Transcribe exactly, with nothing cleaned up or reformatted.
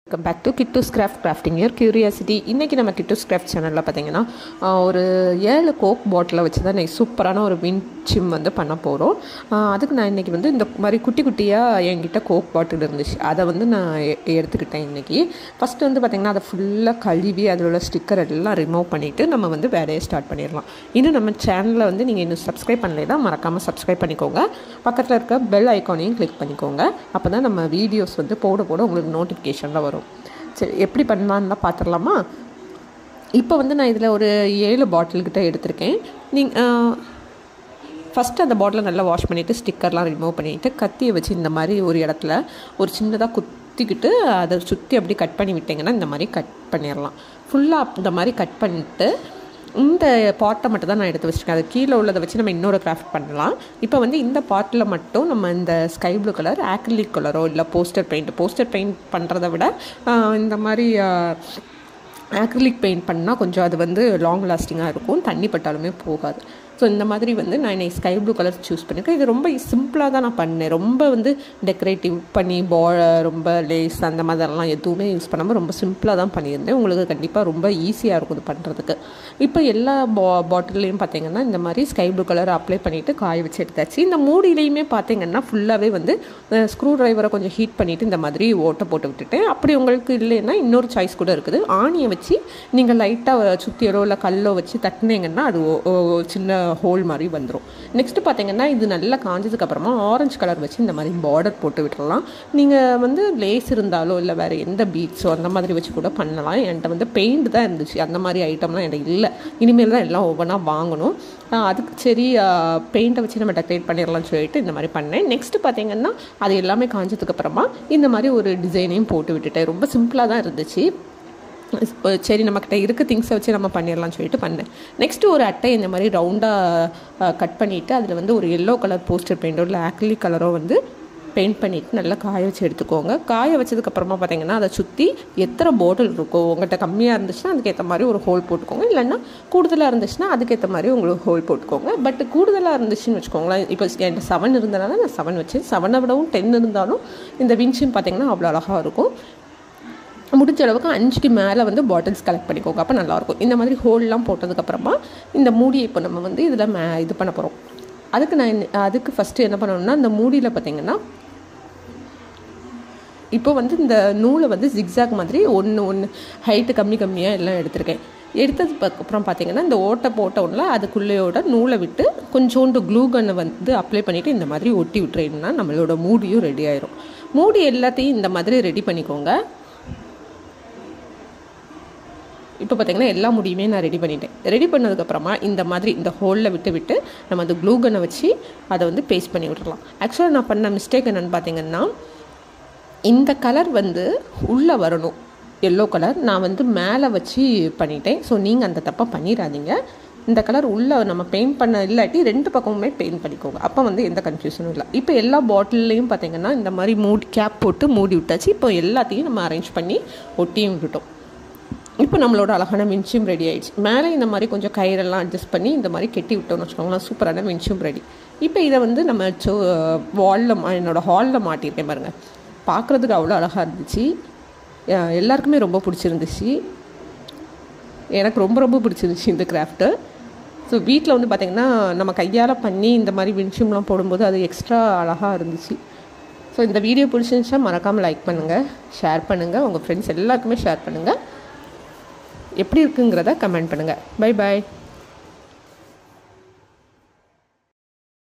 Welcome back to Kittoos craft crafting your curiosity. இன்றைக்கி நம்ம Kittus craft சேனலில் பார்த்தீங்கன்னா ஒரு ஏழு கோக் பாட்டிலை வச்சு தான் நான் சூப்பரான ஒரு விண்ட் சிம் வந்து பண்ண போகிறோம். அதுக்கு நான் இன்றைக்கி வந்து இந்த மாதிரி குட்டி குட்டியாக என்கிட்ட கோக் பாட்டில் இருந்துச்சு, அதை வந்து நான் எடுத்துக்கிட்டேன். இன்றைக்கி ஃபஸ்ட்டு வந்து பார்த்திங்கன்னா அதை ஃபுல்லாக கழுவி அதில் உள்ள ஸ்டிக்கர் எல்லாம் ரிமூவ் பண்ணிவிட்டு நம்ம வந்து வேலையை ஸ்டார்ட் பண்ணிடலாம். இன்னும் நம்ம சேனலில் வந்து நீங்கள் இன்னும் சப்ஸ்கிரைப் பண்ணலைன்னா மறக்காமல் சப்ஸ்கிரைப் பண்ணிக்கோங்க. பக்கத்தில் இருக்க பெல் ஐக்கானையும் கிளிக் பண்ணிக்கோங்க. அப்போ தான் நம்ம வீடியோஸ் வந்து போட போட உங்களுக்கு நோட்டிஃபிகேஷனில் வரும். சரி, எப்படி பண்ணலான்னு பார்த்துடலாமா? இப்போ வந்து நான் இதில் ஒரு ஏழு பாட்டில்கிட்ட எடுத்திருக்கேன். நீங்கள் ஃபஸ்ட்டு அந்த பாட்டிலை நல்லா வாஷ் பண்ணிவிட்டு ஸ்டிக்கர்லாம் ரிமூவ் பண்ணிவிட்டு கத்தியை வச்சு இந்த மாதிரி ஒரு இடத்துல ஒரு சின்னதாக குத்திக்கிட்டு அதை சுற்றி அப்படி கட் பண்ணி விட்டிங்கன்னா இந்த மாதிரி கட் பண்ணிடலாம். ஃபுல்லாக இந்த மாதிரி கட் பண்ணிவிட்டு இந்த பாட்டை மட்டும் தான் நான் எடுத்து வச்சுருக்கேன். அது கீழே உள்ளதை வச்சு நம்ம இன்னொரு கிராஃப்ட் பண்ணலாம். இப்போ வந்து இந்த பாட்டில் மட்டும் நம்ம இந்த ஸ்கை ப்ளூ கலர் ஆக்ரிலிக் கலரோ இல்லை போஸ்டர் பெயிண்ட் போஸ்டர் பெயிண்ட் பண்ணுறத விட இந்த மாதிரி ஆக்ரிலிக் பெயிண்ட் பண்ணால் கொஞ்சம் அது வந்து லாங் லாஸ்டிங்காக இருக்கும், தண்ணி பட்டாலுமே போகாது. ஸோ இந்த மாதிரி வந்து நான் இன்னைக்கு ஸ்கை ப்ளூ கலர் சூஸ் பண்ணியிருக்கேன். இது ரொம்ப சிம்பிளாக தான் நான் பண்ணேன். ரொம்ப வந்து டெக்கரேட்டிவ் பண்ணி பா ரொம்ப லேஸ் அந்த மாதிரிலாம் எதுவுமே யூஸ் பண்ணாமல் ரொம்ப சிம்பிளாக தான் பண்ணியிருந்தேன். உங்களுக்கு கண்டிப்பாக ரொம்ப ஈஸியாக இருக்கும் இது பண்ணுறதுக்கு. இப்போ எல்லா பா பாட்டில்லையும் பார்த்தீங்கன்னா இந்த மாதிரி ஸ்கை ப்ளூ கலர் அப்ளை பண்ணிவிட்டு காய வச்சு எடுத்தாச்சு. இந்த மூடியிலையுமே பார்த்தீங்கன்னா ஃபுல்லாகவே வந்து ஸ்க்ரூ ட்ரைவரை கொஞ்சம் ஹீட் பண்ணிவிட்டு இந்த மாதிரி ஓட்டை போட்டு விட்டுட்டேன். அப்படி உங்களுக்கு இல்லைன்னா இன்னொரு சாய்ஸ் கூட இருக்குது. ஆணியை வச்சு நீங்கள் லைட்டாக சுற்றியோ இல்லை கல்லோ வச்சு தட்டினீங்கன்னா அது சின்ன ஹோல் மாதிரி வந்துடும். நெக்ஸ்ட்டு பார்த்தீங்கன்னா இது நல்லா காஞ்சதுக்கப்புறமா ஆரஞ்சு கலர் வச்சு இந்த மாதிரி பார்டர் போட்டு விட்டுடலாம். நீங்கள் வந்து லேஸ் இருந்தாலோ இல்லை வேறு எந்த பீட்ஸோ அந்த மாதிரி வச்சு கூட பண்ணலாம். என்கிட்ட வந்து பெயிண்ட் தான் இருந்துச்சு, அந்த மாதிரி ஐட்டம்லாம் என்கிட்ட இல்லை. இனிமேல் தான் எல்லாம் ஒவ்வொன்றா வாங்கணும். அதுக்கு சரி பெயிண்ட்டை வச்சு நம்ம டெக்கரேட் பண்ணிடலாம்னு சொல்லிட்டு இந்த மாதிரி பண்ணேன். நெக்ஸ்ட்டு பார்த்தீங்கன்னா அது எல்லாமே காஞ்சதுக்கப்புறமா இந்த மாதிரி ஒரு டிசைனையும் போட்டு விட்டுட்டேன். ரொம்ப சிம்பிளாக தான் இருந்துச்சு. இப்போ சரி நம்மக்கிட்ட இருக்க திங்ஸை வச்சு நம்ம பண்ணிடலாம்னு சொல்லிட்டு பண்ணேன். நெக்ஸ்ட்டு ஒரு அட்டை இந்த மாதிரி ரவுண்டாக கட் பண்ணிவிட்டு அதில் வந்து ஒரு எல்லோ கலர் போஸ்டர் பெயிண்டோ இல்லை ஆக்ரிலிக் கலரோ வந்து பெயிண்ட் பண்ணிவிட்டு நல்லா காய வச்சு எடுத்துக்கோங்க. காய வச்சதுக்கப்புறமா பார்த்தீங்கன்னா அதை சுற்றி எத்தனை பாட்டில் இருக்கோ உங்கள்கிட்ட கம்மியாக இருந்துச்சுன்னா அதுக்கேற்ற மாதிரி ஒரு ஹோல் போட்டுக்கோங்க, இல்லைன்னா கூடுதலாக இருந்துச்சுன்னா அதுக்கேற்ற மாதிரி உங்களுக்கு ஹோல் போட்டுக்கோங்க. பட் கூடுதலாக இருந்துச்சுன்னு வச்சுக்கோங்களேன். இப்போ என்கிட்ட செவன் இருந்தனால நான் செவன் வச்சேன். செவனை விடவும் டென் இருந்தாலும் இந்த வின்ஷின் பார்த்தீங்கன்னா அவ்வளோ அழகாக இருக்கும். முடிஞ்ச அளவுக்கு அஞ்சுக்கு மேலே வந்து பாட்டில்ஸ் கலெக்ட் பண்ணிக்கோங்க, அப்போ நல்லாயிருக்கும். இந்த மாதிரி ஹோல்லாம் போட்டதுக்கப்புறமா இந்த மூடியை இப்போ நம்ம வந்து இதில் மே இது பண்ண போகிறோம். அதுக்கு நான் அதுக்கு ஃபஸ்ட்டு என்ன பண்ணணும்னா இந்த மூடியில் பார்த்திங்கன்னா இப்போ வந்து இந்த நூலை வந்து ஜிக்ஸாக் மாதிரி ஒன்று ஒன்று ஹைட்டு கம்மி கம்மியாக எல்லாம் எடுத்திருக்கேன். எடுத்ததுக்கு அப்புறம் பார்த்திங்கன்னா இந்த ஓட்டை போட்டோம்ல அதுக்குள்ளேயோட நூலை விட்டு கொஞ்சோண்டு க்ளூ கன்னை வந்து அப்ளை பண்ணிவிட்டு இந்த மாதிரி ஒட்டி விட்டுறேன்னா நம்மளோட மூடியும் ரெடி ஆயிரும். மூடி எல்லாத்தையும் இந்த மாதிரி ரெடி பண்ணிக்கோங்க. இப்போ பார்த்திங்கன்னா எல்லா முடியுமே நான் ரெடி பண்ணிட்டேன். ரெடி பண்ணதுக்கப்புறமா இந்த மாதிரி இந்த ஹோலில் விட்டு விட்டு நம்ம அந்த க்ளூ கன்னை வச்சு அதை வந்து பேஸ்ட் பண்ணி விட்டுடலாம். ஆக்சுவலாக நான் பண்ண மிஸ்டேக் என்னென்னு பார்த்திங்கன்னா இந்த கலர் வந்து உள்ளே வரணும், எல்லோ கலர் நான் வந்து மேலே வச்சு பண்ணிட்டேன். ஸோ நீங்கள் அந்த தப்பாக பண்ணிடாதீங்க. இந்த கலர் உள்ளே நம்ம பெயிண்ட் பண்ண இல்லாட்டி ரெண்டு பக்கமுமே பெயிண்ட் பண்ணிக்கோங்க, அப்போ வந்து எந்த கன்ஃபியூஷனும் இல்லை. இப்போ எல்லா பாட்டில்லையும் பார்த்திங்கன்னா இந்த மாதிரி மூடி கேப் போட்டு மூடி விட்டாச்சு. இப்போ எல்லாத்தையும் நம்ம அரேஞ்ச் பண்ணி ஒட்டியும் விட்டுட்டோம். இப்போ நம்மளோட அழகான வின்ஷிம் ரெடி ஆகிடுச்சு. மேலே இந்த மாதிரி கொஞ்சம் கயிறெல்லாம் அட்ஜஸ்ட் பண்ணி இந்த மாதிரி கெட்டி விட்டோம்னு வச்சுக்கோங்களேன், சூப்பரான வின்ஷிம் ரெடி. இப்போ இதை வந்து நம்ம சோ வாலில் என்னோடய ஹாலில் மாட்டியிருக்கேன் பாருங்கள். பார்க்குறதுக்கு அவ்வளோ அழகாக இருந்துச்சு, எல்லாருக்குமே ரொம்ப பிடிச்சிருந்துச்சு. எனக்கு ரொம்ப ரொம்ப பிடிச்சிருந்துச்சு இந்த கிராஃப்ட்டு. ஸோ வீட்டில் வந்து பார்த்திங்கன்னா நம்ம கையால் பண்ணி இந்த மாதிரி வின்ஷிம்லாம் போடும்போது அது எக்ஸ்ட்ரா அழகாக இருந்துச்சு. ஸோ இந்த வீடியோ பிடிச்சிருந்துச்சா மறக்காமல் லைக் பண்ணுங்கள், ஷேர் பண்ணுங்கள், உங்கள் ஃப்ரெண்ட்ஸ் எல்லாருக்குமே ஷேர் பண்ணுங்கள். எப்படி இருக்குங்கிறத கமெண்ட் பண்ணுங்கள். பை பாய்.